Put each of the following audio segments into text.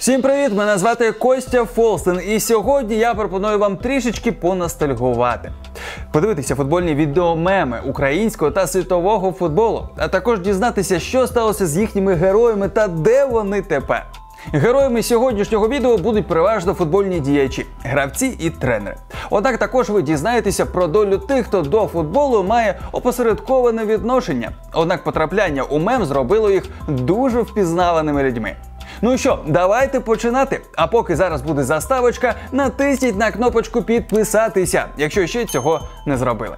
Всім привіт! Мене звати Костя Фолстен, і сьогодні я пропоную вам трішечки поностальгувати. Подивитися футбольні відеомеми українського та світового футболу, а також дізнатися, що сталося з їхніми героями та де вони тепер. Героями сьогоднішнього відео будуть переважно футбольні діячі, гравці і тренери. Однак також ви дізнаєтеся про долю тих, хто до футболу має опосередковане відношення. Однак потрапляння у мем зробило їх дуже впізнаваними людьми. Ну що, давайте починати. А поки зараз буде заставочка, натисніть на кнопочку підписатися, якщо ще цього не зробили.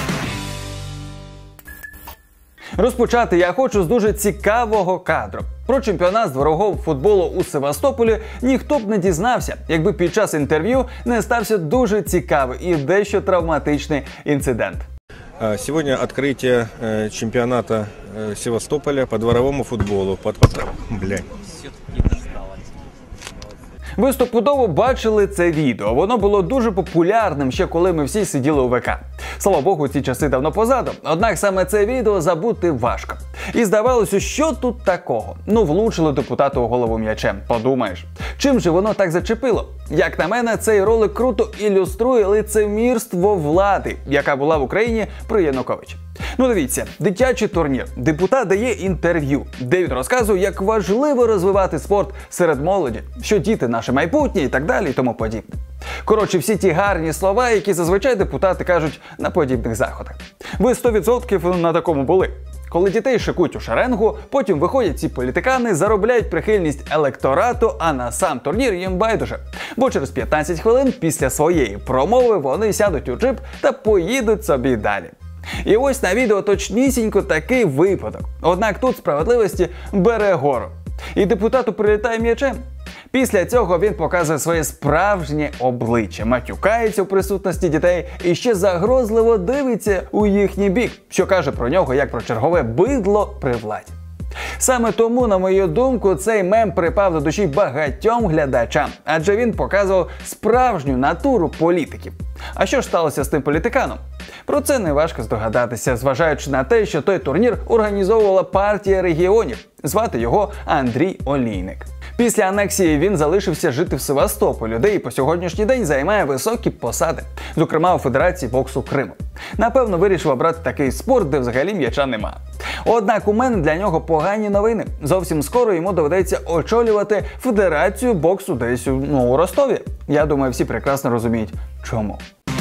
Розпочати я хочу з дуже цікавого кадру. Про чемпіонат з дворового футболу у Севастополі ніхто б не дізнався, якби під час інтерв'ю не стався дуже цікавий і дещо травматичний інцидент. Сегодня открытие чемпионата Севастополя по дворовому футболу. Ви стопудово бачили це відео. Воно було дуже популярним ще коли ми всі сиділи у ВК. Слава Богу, ці часи давно позаду. Однак саме це відео забути важко. І здавалося, що тут такого? Ну, влучили депутату у голову м'ячем. Подумаєш. Чим же воно так зачепило? Як на мене, цей ролик круто ілюструє лицемірство влади, яка була в Україні при Януковичі. Ну дивіться, дитячий турнір. Депутат дає інтерв'ю, де він розказує, як важливо розвивати спорт серед молоді, що діти наше майбутнє і так далі і тому подібне. Коротше, всі ті гарні слова, які зазвичай депутати кажуть на подібних заходах. Ви 100% на такому були. Коли дітей шикують у шеренгу, потім виходять ці політикани, заробляють прихильність електорату, а на сам турнір їм байдуже. Бо через 15 хвилин після своєї промови вони сядуть у джип та поїдуть собі далі. І ось на відео точнісінько такий випадок. Однак тут справедливості бере гору. І депутату прилітає м'ячем. Після цього він показує своє справжнє обличчя, матюкається у присутності дітей і ще загрозливо дивиться у їхній бік, що каже про нього як про чергове бидло при владі. Саме тому, на мою думку, цей мем припав до душі багатьом глядачам, адже він показував справжню натуру політиків. А що ж сталося з тим політиканом? Про це не важко здогадатися, зважаючи на те, що той турнір організовувала партія регіонів. Звати його Андрій Олійник. Після анексії він залишився жити в Севастополі, де і по сьогоднішній день займає високі посади, зокрема у Федерації боксу Криму. Напевно, вирішив обрати такий спорт, де взагалі м'яча нема. Однак у мене для нього погані новини. Зовсім скоро йому доведеться очолювати Федерацію боксу десь у Ростові. Я думаю, всі прекрасно розуміють, чому.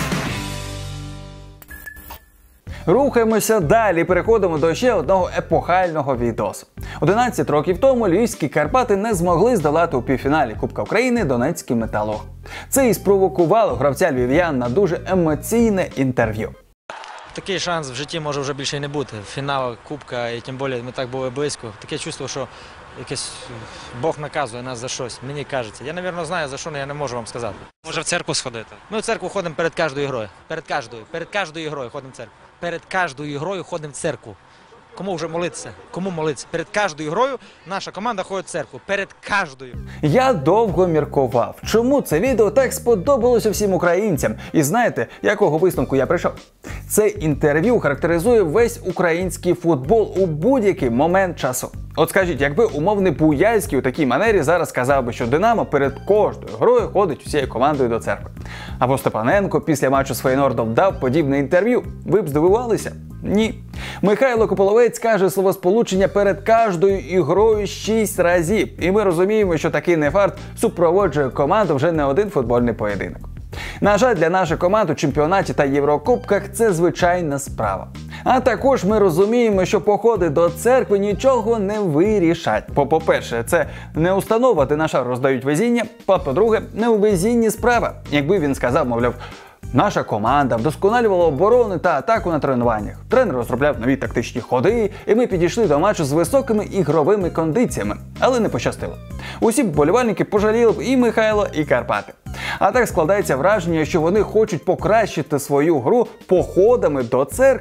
Рухаємося далі, переходимо до ще одного епохального відосу. 11 років тому львівські Карпати не змогли здолати у півфіналі Кубка України Донецький Металург. Це і спровокувало гравця львів'ян на дуже емоційне інтерв'ю. Такий шанс в житті може вже більше й не бути. Фінал Кубка, і тим більше ми так були близько. Таке чувство, що якесь Бог наказує нас за щось, мені кажеться. Я, мабуть, знаю за що, але я не можу вам сказати. Може в церкву сходити? Ми в церкву ходимо перед кожною грою. Перед кожною грою ходимо в церкву. Перед кожною грою ходимо в церкву. Кому вже молитися? Кому молитися? Перед кожною грою наша команда ходить в церкву. Перед кожною. Я довго міркував, чому це відео так сподобалося всім українцям. І знаєте, якого висновку я прийшов? Це інтерв'ю характеризує весь український футбол у будь-який момент часу. От скажіть, якби умовний Буяльський у такій манері зараз сказав би, що Динамо перед кожною грою ходить усією командою до церкви. Або Степаненко після матчу з Фейнордом дав подібне інтерв'ю. Ви б здивувалися? Ні. Михайло Кополовець каже словосполучення перед кожною ігрою 6 разів. І ми розуміємо, що такий нефарт супроводжує команду вже не один футбольний поєдинок. На жаль, для наших команд у чемпіонаті та Єврокубках це звичайна справа. А також ми розуміємо, що походи до церкви нічого не вирішать. По-перше, це не установа, де на шар роздають везіння. По-друге, не у везінні справа. Якби він сказав, мовляв, наша команда вдосконалювала оборони та атаку на тренуваннях. Тренер розробляв нові тактичні ходи, і ми підійшли до матчу з високими ігровими кондиціями. Але не пощастило. Усі вболівальники пожаліли б і Михайло, і Карпати. А так складається враження, що вони хочуть покращити свою гру походами до церкви.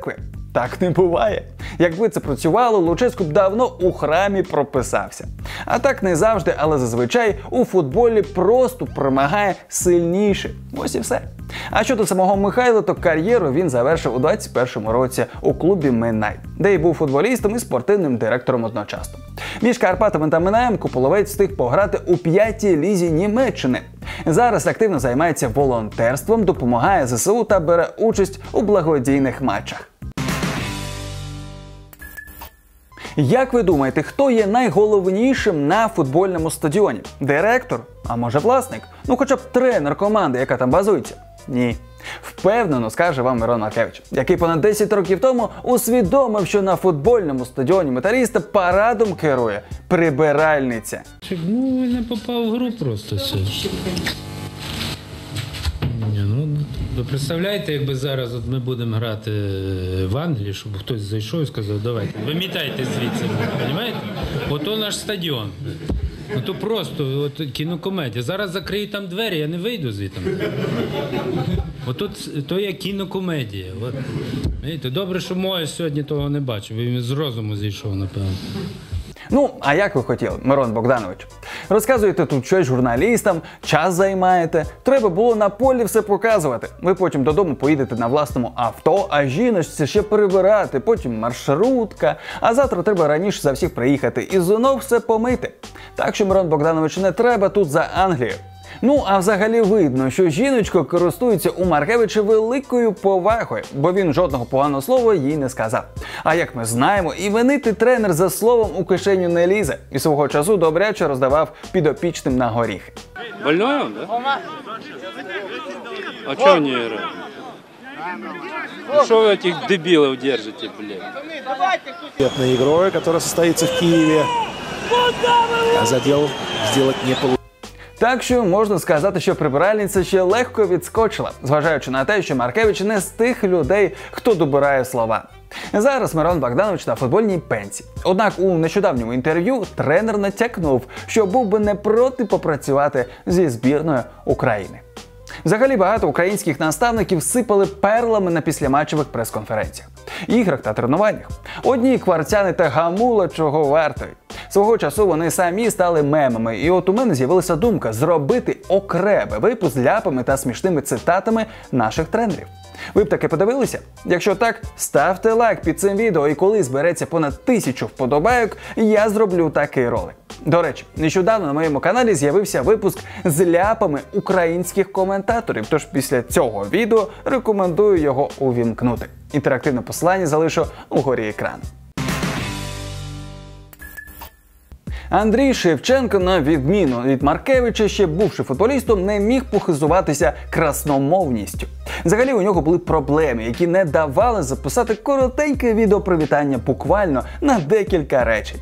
Так не буває. Якби це працювало, Луческу б давно у храмі прописався. А так не завжди, але зазвичай у футболі просто перемагає сильніший. Ось і все. А щодо самого Михайла, то кар'єру він завершив у 21-му році у клубі Минай, де й був футболістом і спортивним директором одночасно. Між Карпатами та Минаєм Куполовець встиг пограти у 5-й лізі Німеччини. Зараз активно займається волонтерством, допомагає ЗСУ та бере участь у благодійних матчах. Як ви думаєте, хто є найголовнішим на футбольному стадіоні? Директор? А може власник? Ну хоча б тренер команди, яка там базується? Ні. Впевнено скаже вам Мирон Маркевич, який понад 10 років тому усвідомив, що на футбольному стадіоні Металіста парадом керує прибиральниця. Ну, він не попав в гру просто все. Ви представляєте, якби зараз от ми будемо грати в Англії, щоб хтось зайшов і сказав, давайте, вимітайте звідси, розумієте? Ото наш стадіон. Ото просто от кінокомедія. Зараз закрию там двері, я не вийду звідти. Ото то є кінокомедія. От. Видите, добре, що моє сьогодні того не бачив, він з розуму зійшов, напевно. Ну, а як ви хотіли, Мирон Богданович? Розказуєте тут щось журналістам, час займаєте. Треба було на полі все показувати. Ви потім додому поїдете на власному авто, а жіночці ще прибирати, потім маршрутка. А завтра треба раніше за всіх приїхати і знов все помити. Так що, Мирон Богданович, не треба тут за Англію. Ну, а взагалі видно, що жіночка користується у Маркевича великою повагою, бо він жодного поганого слова їй не сказав. А як ми знаємо, іменитий тренер за словом у кишеню не лізе і свого часу добряче роздавав підопічним на горіхи. Больной он, да? А чого не грає? Ну що ви этих дебилов держите, блядь? Игрой, которая состоится в Киеве. А задел сделать не получилось. Так що можна сказати, що прибиральниця ще легко відскочила, зважаючи на те, що Маркевич не з тих людей, хто добирає слова. Зараз Мирон Богданович на футбольній пенсії. Однак у нещодавньому інтерв'ю тренер натякнув, що був би не проти попрацювати зі збірною України. Взагалі багато українських наставників сипали перлами на післяматчевих прес-конференціях, іграх та тренуваннях. Одні кварцяни та гамула чого вартують. Свого часу вони самі стали мемами, і от у мене з'явилася думка зробити окремий випуск з ляпами та смішними цитатами наших тренерів. Ви б таки подивилися? Якщо так, ставте лайк під цим відео, і коли збереться понад 1000 вподобайок, я зроблю такий ролик. До речі, нещодавно на моєму каналі з'явився випуск з ляпами українських коментаторів, тож після цього відео рекомендую його увімкнути. Інтерактивне посилання залишу угорі екрану. Андрій Шевченко, на відміну від Маркевича, ще бувши футболістом, не міг похизуватися красномовністю. Взагалі у нього були проблеми, які не давали записати коротеньке відео привітання буквально на декілька речень.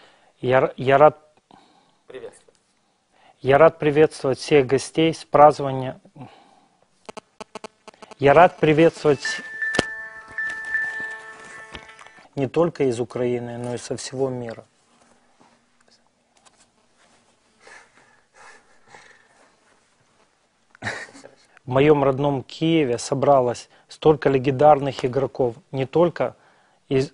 Я рад приветствовать всех гостей с празднования. Я рад приветствовать не только из Украины, но и со всего мира. В моем родном Киеве собралось столько легендарных игроков, не только из...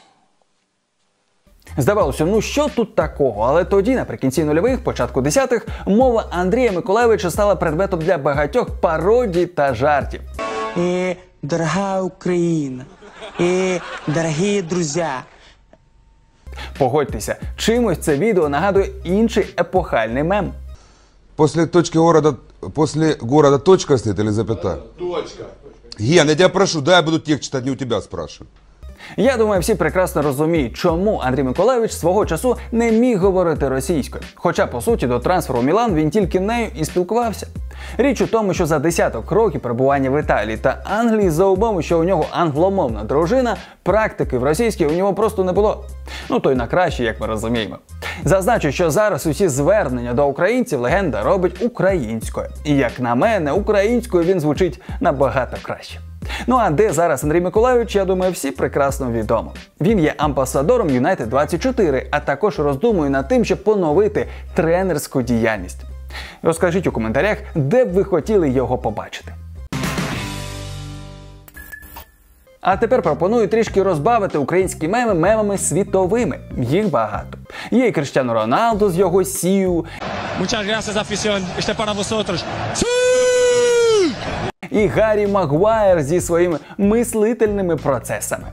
Здавалося, ну що тут такого? Але тоді, наприкінці нульових, початку десятих, мова Андрія Миколайовича стала предметом для багатьох пародій та жартів. Дорога Україна, дорогі друзі. Погодьтеся, чимось це відео нагадує інший епохальний мем. После города точка стоит или запятая? Точка. Ген, я тебя прошу, дай я буду текст читать, не у тебя спрашиваю. Я думаю, всі прекрасно розуміють, чому Андрій Миколайович свого часу не міг говорити російською. Хоча, по суті, до трансферу в Мілан він тільки нею і спілкувався. Річ у тому, що за десяток років перебування в Італії та Англії, за умови, що у нього англомовна дружина, практики в російській у нього просто не було. Ну то й на краще, як ми розуміємо. Зазначу, що зараз усі звернення до українців легенда робить українською. І як на мене, українською він звучить набагато краще. Ну а де зараз Андрій Миколайович, я думаю, всі прекрасно відомо. Він є амбасадором United 24, а також роздумує над тим, щоб поновити тренерську діяльність. Розкажіть у коментарях, де б ви хотіли його побачити. А тепер пропоную трішки розбавити українські меми мемами світовими. Їх багато. Є і Кріштіану Роналду з його сію. І Гаррі Магуайр зі своїми мислительними процесами.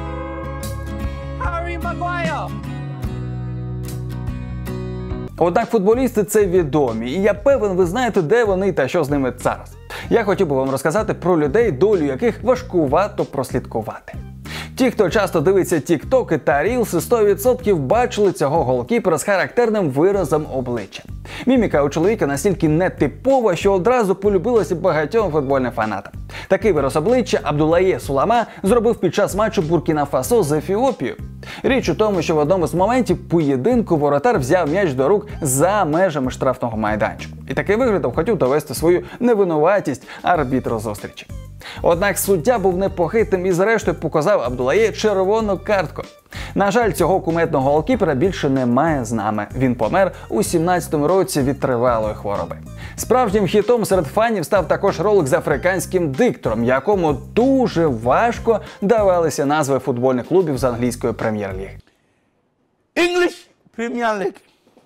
Однак футболісти це відомі, і я певен, ви знаєте, де вони та що з ними зараз. Я хотів би вам розказати про людей, долю яких важкувато прослідкувати. Ті, хто часто дивиться тіктоки та рілси, 100% бачили цього голкіпера з характерним виразом обличчя. Міміка у чоловіка настільки нетипова, що одразу полюбилася багатьом футбольним фанатам. Такий вираз обличчя Абдуллає Сулама зробив під час матчу Буркіна-Фасо з Ефіопією. Річ у тому, що в одному з моментів поєдинку воротар взяв м'яч до рук за межами штрафного майданчику. І такий виглядом хотів довести свою невинуватість арбітру зустрічі. Однак суддя був непохитним і зрештою показав Абдуллає червону картку. На жаль, цього кумедного голкіпера більше немає з нами. Він помер у 17-му році від тривалої хвороби. Справжнім хітом серед фанів став також ролик з африканським диктором, якому дуже важко давалися назви футбольних клубів з англійської прем'єр-ліги. English Premier League.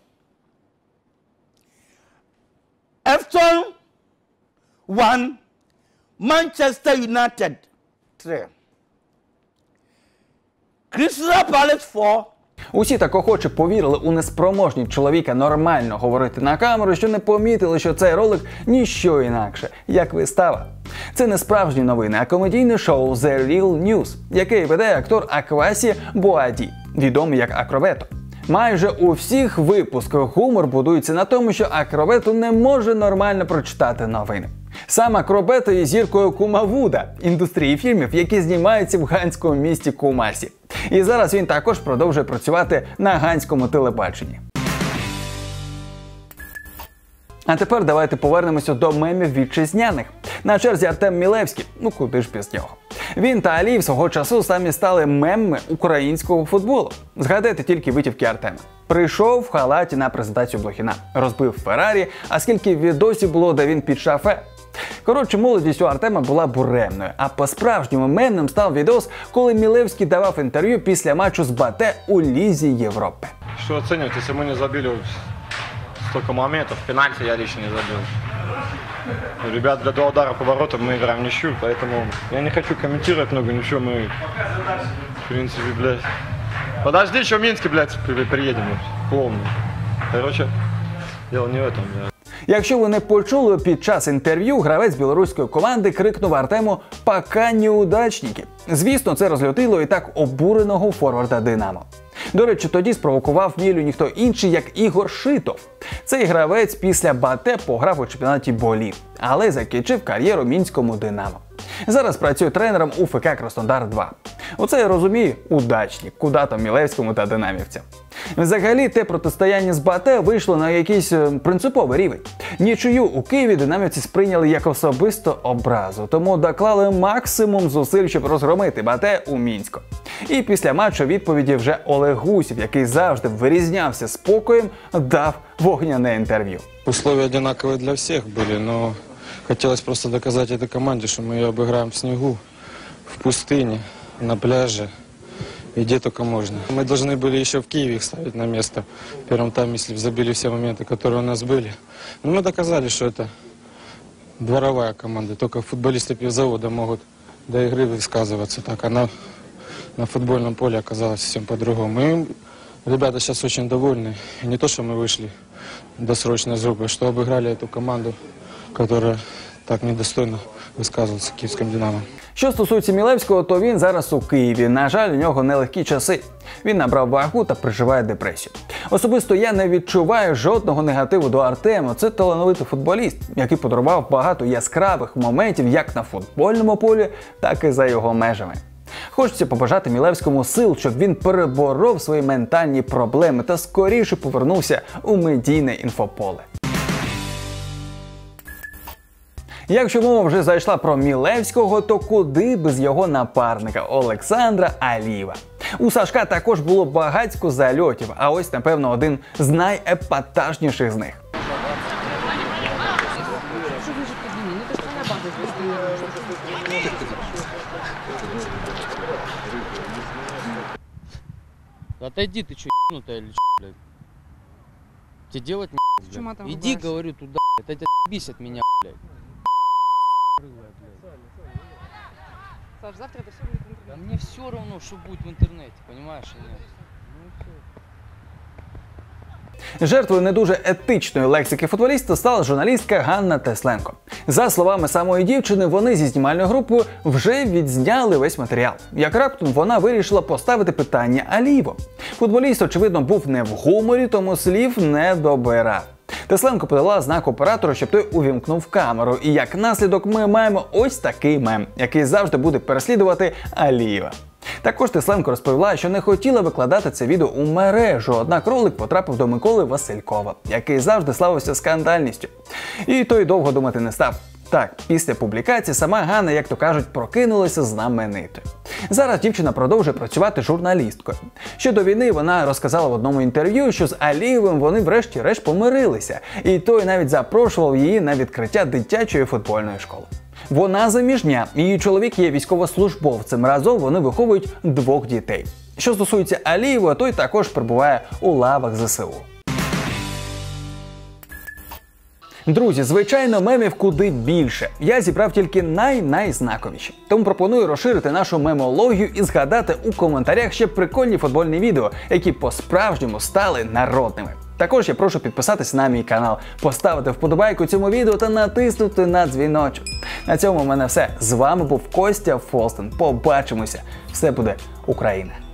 Everton 1, Manchester United 3. Crystal Palace 4. Усі так охоче повірили у неспроможність чоловіка нормально говорити на камеру, що не помітили, що цей ролик ніщо інакше, як вистава. Це не справжні новини, а комедійне шоу The Real News, яке веде актор Аквасі Боаді, відомий як Акробето. Майже у всіх випусках гумор будується на тому, що Акробето не може нормально прочитати новини. Сам Акробето є зіркою Кумавуда, індустрії фільмів, які знімаються в ганському місті Кумасі. І зараз він також продовжує працювати на ганському телебаченні. А тепер давайте повернемося до мемів вітчизняних. На черзі Артем Мілевський, ну куди ж без нього. Він та Аліїв свого часу самі стали мемами українського футболу. Згадайте тільки витівки Артема. Прийшов в халаті на презентацію Блохіна, розбив Феррарі, а скільки відосів було, де він під шафе. Коротше, молодість у Артема була буремною, а по-справжньому мемним став відос, коли Мілевський давав інтерв'ю після матчу з БАТЕ у Лізі Європи. Что оценивать, если мы не забили столько моментов? Пенальти я лично не забил. Ребят, для 2 удара по воротам мы играем в ничью, поэтому я не хочу комментировать много, ничего, мы, в принципе, блядь. Подожди, еще в Минске, блядь, приедем, клоуны. Короче, дело не в этом, блядь. Якщо ви не почули, під час інтерв'ю гравець білоруської команди крикнув Артему «Пока неудачники». Звісно, це розлютило і так обуреного форварда «Динамо». До речі, тоді спровокував Мілю ніхто інший, як Ігор Шитов. Цей гравець після БАТЕ пограв у чемпіонаті Болів, але закінчив кар'єру мінському «Динамо». Зараз працює тренером у ФК Краснодар-2. Оце я розумію удачник, куди там Мілевському та динамівцям. Взагалі, те протистояння з БАТЕ вийшло на якийсь принциповий рівень. Нічию у Києві динамівці сприйняли як особисту образу, тому доклали максимум зусиль, щоб розгромити БАТЕ у Мінську. І після матчу відповіді вже Олег Гусєв, який завжди вирізнявся спокоєм, дав вогняне інтерв'ю. Условия одинаковые для всех были, но хотелось просто доказать этой команде, что мы ее обыграем в снегу, в пустыне, на пляже, и где только можно. Мы должны были еще в Киеве их ставить на место. В первом тайме, если бы забили все моменты, которые у нас были. Но мы доказали, что это дворовая команда. Только футболисты пивзавода могут до игры высказываться так. А на футбольном поле оказалось совсем по-другому. И ребята сейчас очень довольны. И не то, что мы вышли досрочно из группы, что обыграли эту команду, которая так недостойно висказувався київським «Динамо». Що стосується Мілевського, то він зараз у Києві. На жаль, у нього нелегкі часи. Він набрав вагу та переживає депресію. Особисто я не відчуваю жодного негативу до Артема. Це талановитий футболіст, який подарував багато яскравих моментів як на футбольному полі, так і за його межами. Хочеться побажати Мілевському сил, щоб він переборов свої ментальні проблеми та скоріше повернувся у медійне інфополе. Якщо мова вже зайшла про Мілевського, то куди без його напарника Олександра Алієва. У Сашка також було багацько зальотів, а ось, напевно, один з найепатажніших з них. Да отойди, ты что, ебнутая или что, блядь? Тебе делать нехуй, блядь? Иди, говорю, туда, блядь, это отъебись от меня, блядь. Саш, завтра это все будет в интернете. Да мне все равно, что будет в интернете, понимаешь или нет? Жертвою не дуже етичної лексики футболіста стала журналістка Ганна Тесленко. За словами самої дівчини, вони зі знімальною групою вже відзняли весь матеріал. Як раптом вона вирішила поставити питання Алієву. Футболіст, очевидно, був не в гуморі, тому слів не добирав. Тесленко подала знак оператору, щоб той увімкнув камеру. І як наслідок ми маємо ось такий мем, який завжди буде переслідувати Алієва. Також Тесленко розповіла, що не хотіла викладати це відео у мережу, однак ролик потрапив до Миколи Василькова, який завжди славився скандальністю. І той довго думати не став. Так, після публікації сама Ганна, як то кажуть, прокинулася знаменитою. Зараз дівчина продовжує працювати журналісткою. Ще до війни вона розказала в одному інтерв'ю, що з Алієвим вони врешті-решт помирилися, і той навіть запрошував її на відкриття дитячої футбольної школи. Вона заміжня, її чоловік є військовослужбовцем, разом вони виховують 2 дітей. Що стосується Алієва, той також перебуває у лавах ЗСУ. Друзі, звичайно, мемів куди більше. Я зібрав тільки найзнаковіші. Тому пропоную розширити нашу мемологію і згадати у коментарях ще прикольні футбольні відео, які по-справжньому стали народними. Також я прошу підписатися на мій канал, поставити вподобайку цьому відео та натиснути на дзвіночок. На цьому в мене все. З вами був Костя Фолстен. Побачимося. Все буде Україна!